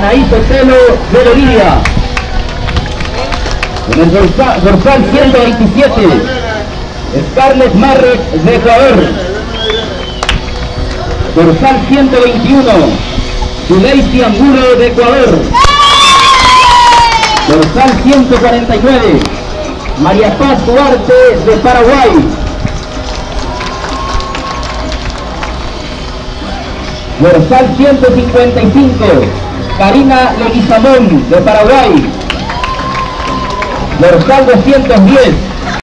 Anaí Sotelo de Bolivia. En el dorsal 127, Scarlett Marret de Ecuador. Dorsal 121, Zuleisi Angulo de Ecuador. Dorsal 149, María Paz Duarte de Paraguay. Dorsal 155, Karina Leguizamón de Paraguay. Dorsal 210,